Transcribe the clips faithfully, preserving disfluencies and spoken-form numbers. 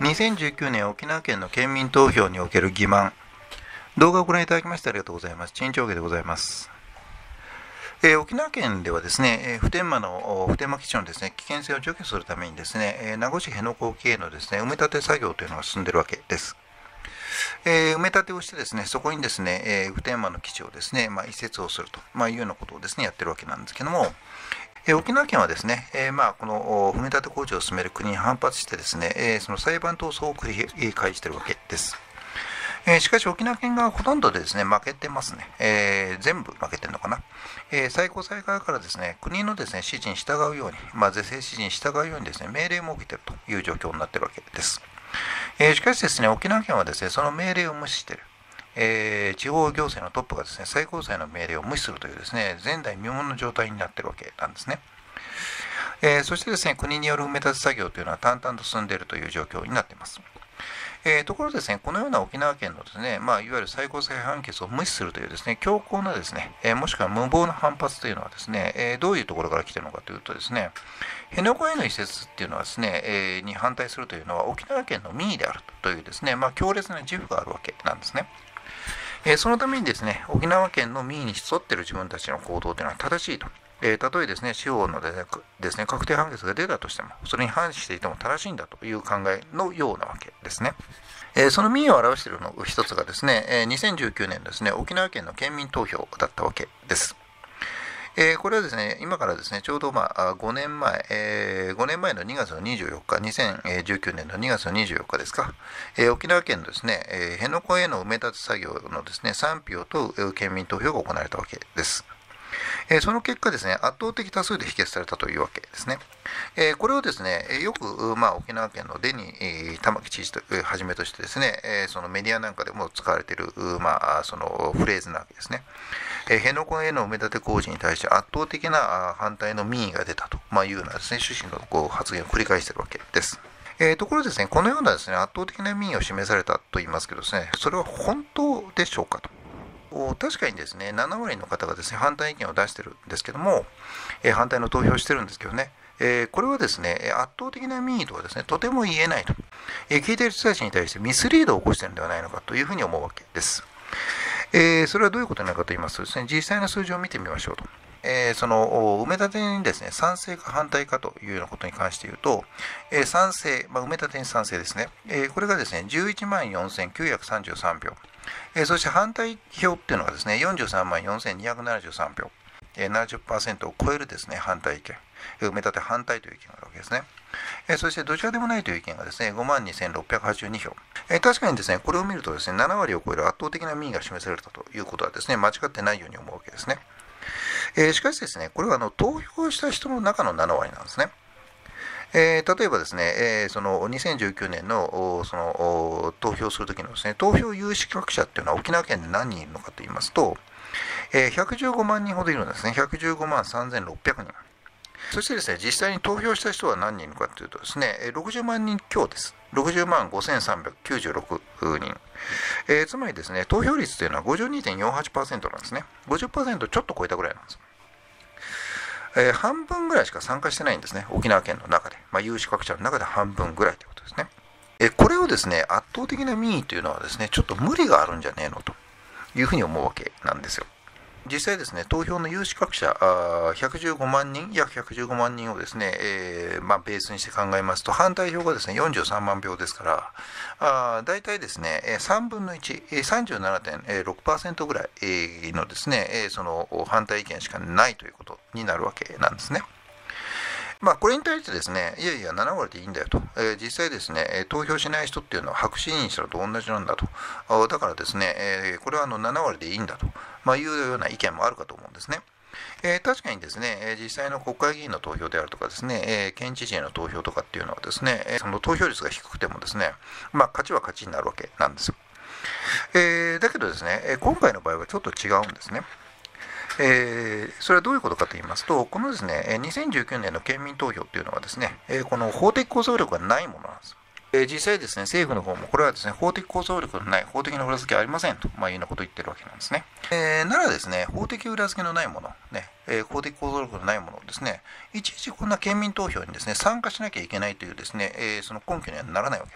にせんじゅうきゅうねん沖縄県の県民投票における欺瞞。動画をご覧いただきましてありがとうございます。陳長家でございます。えー、沖縄県ではですね、えー、普天間の普天間基地のですね、危険性を除去するためにですね、えー、名護市辺野古沖へのですね、埋め立て作業というのが進んでいるわけです。えー、埋め立てをしてですね、そこにですね、えー、普天間の基地をですね、まあ、移設をすると、まあ、いうようなことをですね、やってるわけなんですけども、えー、沖縄県はですね、えーまあ、この埋め立て工事を進める国に反発してですね、えー、その裁判闘争を繰り返しているわけです。えー、しかし沖縄県がほとんどでですね、負けてますね。えー、全部負けてるのかな。えー、最高裁側からですね、国のですね、指示に従うように、まあ、是正指示に従うようにですね、命令を設けているという状況になっているわけです。えー、しかしですね、沖縄県はですね、その命令を無視している。えー、地方行政のトップがですね、最高裁の命令を無視するというですね、前代未聞の状態になっているわけなんですね。えー、そしてですね、国による埋め立て作業というのは淡々と進んでいるという状況になっています。えー、ところですね、このような沖縄県のですね、まあ、いわゆる最高裁判決を無視するというですね、強硬なですね、えー、もしくは無謀な反発というのはですね、えー、どういうところから来ているのかというとですね、辺野古への移設っていうのはですね、えー、に反対するというのは沖縄県の民意であるというですね、まあ、強烈な自負があるわけなんですね。えー、そのためにですね、沖縄県の民意に沿っている自分たちの行動というのは正しいと。えー、たとえですね、司法のですね、確定判決が出たとしても、それに反していても正しいんだという考えのようなわけですね。えー、その民意を表しているの一つがですね、えー、にせんじゅうきゅうねんですね、沖縄県の県民投票だったわけです。えー、これはですね、今からですね、ちょうどまあごねんまえ、えー、ごねんまえのにがつのにじゅうよっか、にせんじゅうきゅうねんのにがつのにじゅうよっかですか、えー、沖縄県のですね、えー、辺野古への埋め立て作業のですね、賛否を問う県民投票が行われたわけです。えー、その結果ですね、圧倒的多数で否決されたというわけですね。えー、これをですね、よく、まあ、沖縄県の出に、えー、玉城知事をはじめとしてですね、えー、そのメディアなんかでも使われている、まあ、そのフレーズなわけですね。えー、辺野古への埋め立て工事に対して圧倒的な反対の民意が出たと、まあ、いうようなですね、趣旨のこう発言を繰り返しているわけです。えー、ところですね、このようなですね、圧倒的な民意を示されたと言いますけどですね、それは本当でしょうかと。確かにですね、ななわりの方がですね、反対意見を出してるんですけども、えー、反対の投票をしてるんですけどね、えー、これはですね、圧倒的な民意とはですね、とても言えないと。えー、聞いている人たちに対してミスリードを起こしているのではないのかというふうに思うわけです。えー、それはどういうことなのかと言いますとですね、実際の数字を見てみましょうと。えー、その埋め立てにですね、賛成か反対かというようなことに関して言うと、えー、賛成、まあ、埋め立てに賛成ですね、えー、これがですね、じゅういちまんよんせんきゅうひゃくさんじゅうさんひょう、えー、そして反対票っていうのがですね、よんじゅうさんまんよんせんにひゃくななじゅうさんひょう、えー、ななじゅっパーセント を超えるですね、反対意見、埋め立て反対という意見があるわけですね。えー、そしてどちらでもないという意見がですね、ごまんにせんろっぴゃくはちじゅうにひょう。えー、確かにですね、これを見るとですね、ななわりを超える圧倒的な民意が示されたということはですね、間違ってないように思うわけですね。えー、しかしですね、これはあの投票した人の中のななわりなんですね。えー、例えばですね、えー、そのにせんじゅうきゅうねんのその投票するときのですね、投票有資格者っていうのは沖縄県で何人いるのかと言いますと、えー、ひゃくじゅうごまんにんほどいるんですね。ひゃくじゅうごまんさんぜんろっぴゃくにん。そしてですね、実際に投票した人は何人いるかというとですね、ろくじゅうまんにん強です。ろくじゅうまんごせんさんびゃくきゅうじゅうろくにん。えー、つまりですね、投票率というのは ごじゅうにてんよんはちパーセント なんですね。ごじゅっパーセント ちょっと超えたぐらいなんです。えー、半分ぐらいしか参加してないんですね、沖縄県の中で。まあ、有資格者の中で半分ぐらいということですね。えー、これをですね、圧倒的な民意というのはですね、ちょっと無理があるんじゃねえのというふうに思うわけなんですよ。実際ですね、投票の有資格者ひゃくじゅうごまんにん、約ひゃくじゅうごまんにんをですね、えーまあ、ベースにして考えますと、反対票がですね、よんじゅうさんまんひょうですから、あ大体ですね、さんぶんのいち、さんじゅうななてんろくパーセント ぐらいのですね、その反対意見しかないということになるわけなんですね。まあ、これに対してですね、いやいや、ななわりでいいんだよと、えー、実際ですね、投票しない人っていうのは白紙にしたのと同じなんだと、だからですね、えー、これはあのななわりでいいんだと、まあ、いうような意見もあるかと思うんですね。えー、確かにですね、実際の国会議員の投票であるとかですね、えー、県知事への投票とかっていうのはですね、その投票率が低くてもですね、まあ、勝ちは勝ちになるわけなんですよ。えー、だけどですね、今回の場合はちょっと違うんですね。えー、それはどういうことかと言いますと、このですね、にせんじゅうきゅうねんの県民投票というのはですね、この法的構造力がないものなんです。実際ですね、政府の方もこれはですね、法的構造力のない、法的な裏付けありませんと、まあ、いうようなことを言ってるわけなんですね。えー、ならですね、法的裏付けのないもの、ね、えー、法的構造力のないものをですね、いちいちこんな県民投票にですね、参加しなきゃいけないというですね、えー、その根拠にはならないわけです。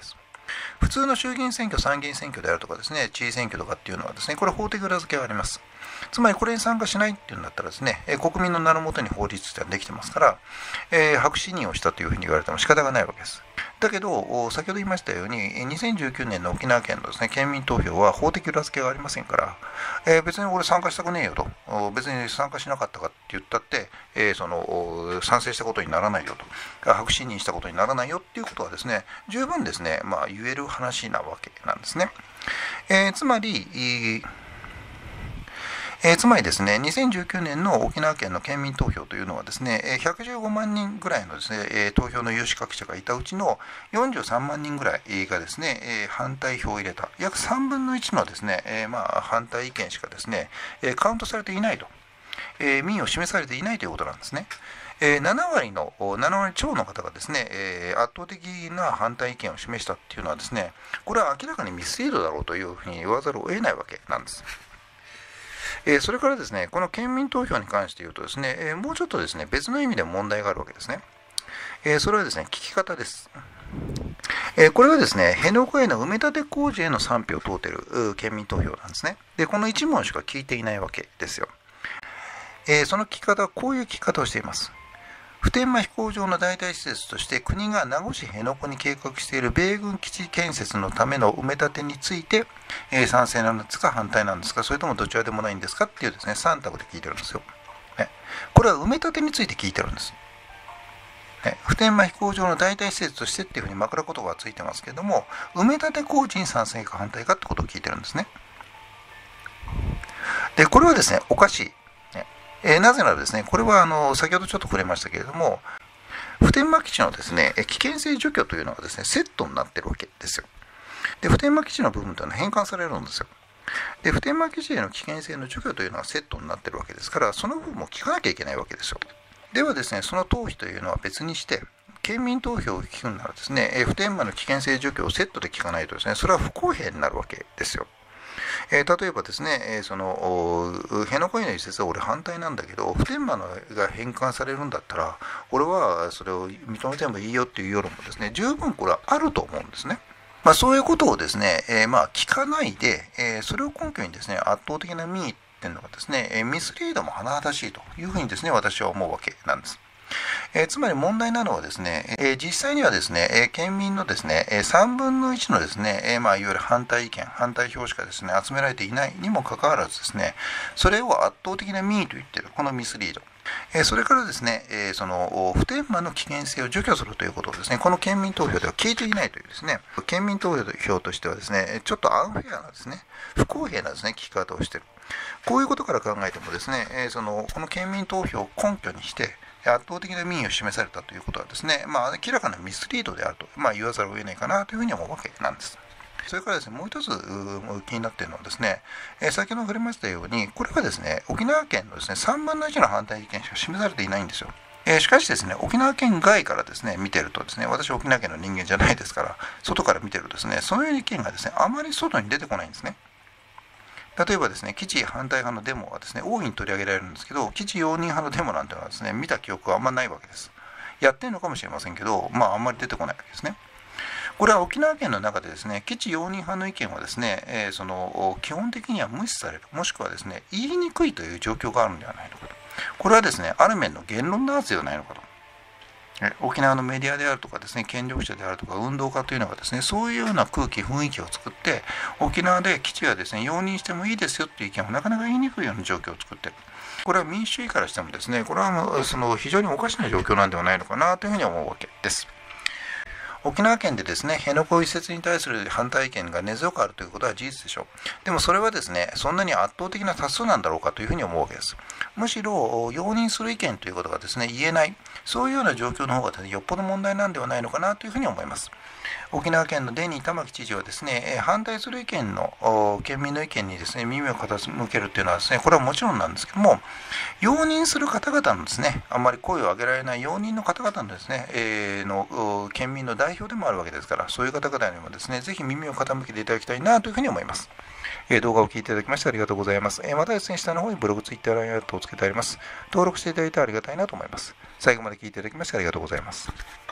普通の衆議院選挙、参議院選挙であるとかですね、知事選挙とかっていうのはですね、これは法的裏付けがあります。つまりこれに参加しないっていうんだったらですね、国民の名のもとに法律というのはできてますから、えー、白紙認をしたというふうに言われても仕方がないわけです。だけど、先ほど言いましたように、にせんじゅうきゅうねんの沖縄県のですね、県民投票は法的裏付けがありませんから、えー、別に俺参加したくねえよと、別に参加しなかったかって言ったって、えー、その賛成したことにならないよと、白紙認したことにならないよっていうことはですね、十分ですね、まあ、言える話なわけなんですね。えー、つまり、えー、つまりですね、にせんじゅうきゅうねんの沖縄県の県民投票というのはですね、ひゃくじゅうごまんにんぐらいのですね、投票の有資格者がいたうちのよんじゅうさんまんにんぐらいがですね、反対票を入れた、約さんぶんのいちのですね、まあ、反対意見しかですね、カウントされていないと、民意を示されていないということなんですね。ななわりの、ななわり超の方がですね、圧倒的な反対意見を示したっていうのはですね、これは明らかにミスリードだろうというふうに言わざるを得ないわけなんです。えー、それからですね、この県民投票に関して言うとですね、えー、もうちょっとですね、別の意味で問題があるわけですね。えー、それはですね、聞き方です。えー、これはですね、辺野古への埋め立て工事への賛否を問うている県民投票なんですね。で、このいち問しか聞いていないわけですよ。えー、その聞き方はこういう聞き方をしています。普天間飛行場の代替施設として国が名護市辺野古に計画している米軍基地建設のための埋め立てについて、えー、賛成なんですか反対なんですか、それともどちらでもないんですかっていうですね、さん択で聞いてるんですよ。ね、これは埋め立てについて聞いてるんです。ね、普天間飛行場の代替施設としてっていうふうに枕言葉がついてますけども、埋め立て工事に賛成か反対かってことを聞いてるんですね。で、これはですね、おかしい。えー、なぜならですね、これはあの先ほどちょっと触れましたけれども、普天間基地のですね、危険性除去というのがですね、セットになっているわけですよ。で、普天間基地の部分というのは返還されるんですよ。で、普天間基地への危険性の除去というのはセットになっているわけですから、その部分も聞かなきゃいけないわけですよ。ではですね、その逃避というのは別にして、県民投票を聞くならですね、普天間の危険性除去をセットで聞かないとですね、それは不公平になるわけですよ。えー、例えばですね、えー、その辺野古への移設は俺反対なんだけど、普天間のが返還されるんだったら、俺はそれを認めてもいいよっていう世論もですね、十分これはあると思うんですね。まあ、そういうことをですね、えー、まあ聞かないで、えー、それを根拠にですね、圧倒的な民意っていうのがですね、ミスリードも甚だしいというふうにですね、私は思うわけなんです。えー、つまり問題なのはですね、えー、実際にはですね、えー、県民のですね、さんぶんのいちのですね、えーまあ、いわゆる反対意見、反対票しかですね、集められていないにもかかわらずですね、それを圧倒的な民意と言っている、このミスリード。えー、それからですね、えー、その普天間の危険性を除去するということをですね、この県民投票では聞いていないというですね、県民投票としてはですね、ちょっとアンフェアなですね、不公平なですね、聞き方をしている。こういうことから考えてもですね、えー、そのこの県民投票を根拠にして、圧倒的な民意を示されたということはですね、まあ、明らかなミスリードであると、まあ、言わざるを得ないかなというふうに思うわけなんです。それからですね、もう一つ気になっているのはですね、えー、先ほど触れましたように、これはですね、沖縄県のですね、さんぶんのいちの反対意見しか示されていないんですよ。えー、しかしですね、沖縄県外からですね、見てるとですね、私は沖縄県の人間じゃないですから、外から見てるとですね、そういう意見がですね、あまり外に出てこないんですね。例えばですね、基地反対派のデモはですね、大いに取り上げられるんですけど、基地容認派のデモなんていうのはですね、見た記憶はあんまないわけです。やってるのかもしれませんけど、まああんまり出てこないわけですね。これは沖縄県の中でですね、基地容認派の意見はですね、えー、その基本的には無視される、もしくはですね、言いにくいという状況があるんではないのかと。これはですね、ある面の言論弾圧ではないのかと。沖縄のメディアであるとかですね、権力者であるとか運動家というのがですね、そういうような空気、雰囲気を作って、沖縄で基地はですね、容認してもいいですよっていう意見をなかなか言いにくいような状況を作っている。これは民主主義からしてもですね、これはもうその非常におかしな状況なんではないのかなというふうに思うわけです。沖縄県でですね、辺野古移設に対する反対意見が根強くあるということは事実でしょう。でもそれはですね、そんなに圧倒的な多数なんだろうかというふうに思うわけです。むしろ、容認する意見ということがですね、言えない、そういうような状況の方がですね、よっぽど問題なんではないのかなというふうに思います。沖縄県のデニー玉城知事はですね、反対する意見の、県民の意見にですね、耳を傾けるというのはですね、これはもちろんなんですけども、容認する方々のですね、あんまり声を上げられない容認の方々のですね、えー、の県民の代表でもあるわけですから、そういう方々にもですね、ぜひ耳を傾けていただきたいなというふうに思います。えー、動画を聞いていただきましてありがとうございます。えー、またですね、下の方にブログ、ツイッター、ライン アットをつけてあります。登録していただいてありがたいなと思います。最後まで聞いていただきましてありがとうございます。